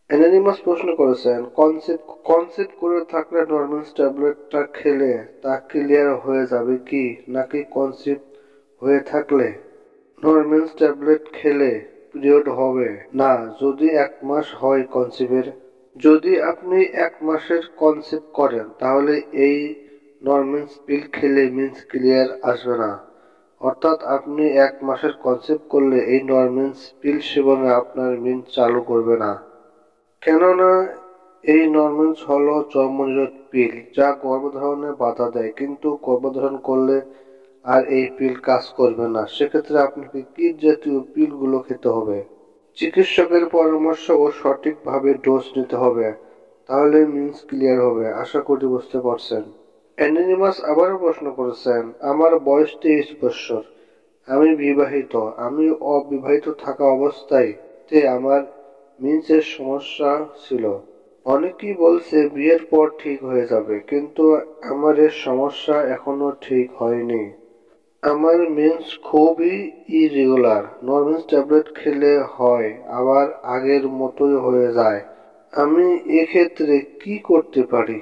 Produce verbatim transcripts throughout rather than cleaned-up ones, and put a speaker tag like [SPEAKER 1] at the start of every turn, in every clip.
[SPEAKER 1] Anonymous প্রশ্ন করেছেন, concept concept করে থাকলে নরম্যান্স ট্যাবলেটটা খেলে তা ক্লিয়ার হয়ে যাবে কি, নাকি কনসেপ্ট হয়ে থাকলে নরম্যান্স ট্যাবলেট খেলে পিরিয়ড হবে না যদি এক মাস হয় কনসেপ্টের? যদি আপনি এক মাসের কনসেপ্ট করেন তাহলে এই নরম্যান্স পিল খেলে মিন্স ক্লিয়ার আসবে না। অর্থাৎ আপনি এক মাসের কনসেপ্ট করলে এই নরম্যান্স পিল সেবনে আপনার মিন্স চালু করবে না। কেননা এই নরম্যান্স হলো জন্মনিরোধ পিল যা গর্ভধারণে বাধা দেয়, কিন্তু গর্ভধারণ করলে আর এই পিল কাজ করবে না। সেক্ষেত্রে আপনাকে কি জাতীয় পিলগুলো খেতে হবে? চিকিৎসকের পরামর্শ ও সঠিকভাবে ডোজ নিতে হবে, তাহলে মিন্স ক্লিয়ার হবে। আশা করি বুঝতে পারছেন। অ্যানোনিমাস আবারও প্রশ্ন করেছেন, আমার বয়স তেইশ বছর, আমি বিবাহিত। আমি অবিবাহিত থাকা অবস্থায় তে আমার মিন্সের সমস্যা ছিল। অনেকেই বলছে বিয়ের পর ঠিক হয়ে যাবে, কিন্তু আমার এর সমস্যা এখনো ঠিক হয়নি। আমার মেন্স খুবই ইরেগুলার। নরম্যান্স ট্যাবলেট খেলে হয়, আবার আগের মতোই হয়ে যায়। আমি এক্ষেত্রে কি করতে পারি?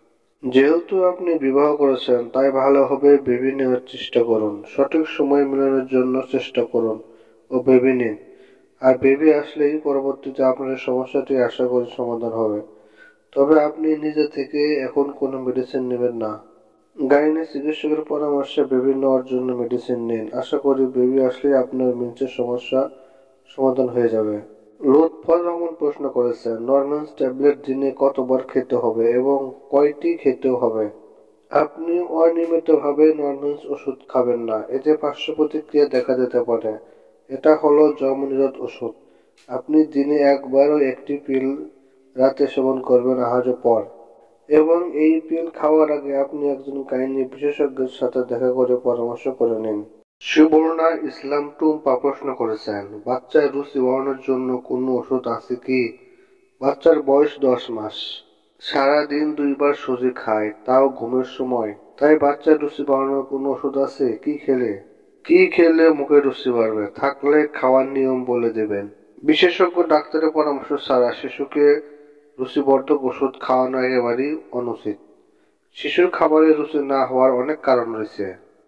[SPEAKER 1] যেহেতু আপনি বিবাহ করেছেন, তাই ভালোভাবে ভেবে নেওয়ার চেষ্টা করুন। সঠিক সময় মেলানোর জন্য চেষ্টা করুন ও ভেবে নিন। আর ভেবে আসলেই পরবর্তীতে আপনার সমস্যাটি আশা করি সমাধান হবে। তবে আপনি নিজে থেকে এখন কোনো মেডিসিন নেবেন না। গাইনি চিকিৎসকের পরামর্শে বেবি নেওয়ার জন্য মেডিসিন নিন। আশা করি বেবি আসলেই আপনার মিন্সের সমস্যা সমাধান হয়ে যাবে। লুৎফর রহমান প্রশ্ন করেছেন, নরম্যান্স ট্যাবলেট দিনে কতবার খেতে হবে এবং কয়টি খেতে হবে? আপনি অনিয়মিতভাবে নরম্যান্স ওষুধ খাবেন না, এতে পার্শ্ব প্রতিক্রিয়া দেখা যেতে পারে। এটা হলো জন্মনিরোধ ওষুধ। আপনি দিনে একবারও একটি পিল রাতে সেবন করবেন আহারের পর, এবং এই পিল খাওয়ার আগে আপনি একজন গাইনি বিশেষজ্ঞের সাথে দেখা করে পরামর্শ করে নিন। সুবর্ণা ইসলাম টুম্পা প্রশ্ন করেছেন, বাচ্চার রুচি বাড়ানোর জন্য কোনো ওষুধ আছে কি? বাচ্চার বয়স দশ মাস, সারাদিন দুইবার সুজি খায়, তাও ঘুমের সময়। তাই বাচ্চার রুচি বাড়ানোর কোনো ওষুধ আছে? কি খেলে কি খেলে মুখে রুচি বাড়বে? থাকলে খাওয়ার নিয়ম বলে দেবেন। বিশেষজ্ঞ ডাক্তারের পরামর্শ ছাড়া শিশুকে রুচিবর্ধক ওষুধ খাওয়ানো একেবারেই অনুচিত। শিশুর খাবারে রুচি না হওয়ার অনেক কারণ রয়েছে।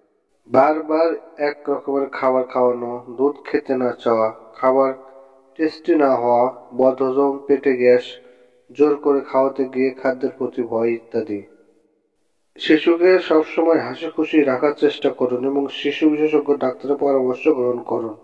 [SPEAKER 1] বারবার এক রকমের খাবার খাওয়ানো, দুধ খেতে না চাওয়া, খাবার টেস্টি না হওয়া, বদহজম, পেটে গ্যাস, জোর করে খাওয়াতে গিয়ে খাদ্যের প্রতি ভয় ইত্যাদি। শিশুকে সবসময় হাসি খুশি রাখার চেষ্টা করুন এবং শিশু বিশেষজ্ঞ ডাক্তারের পরামর্শ গ্রহণ করুন।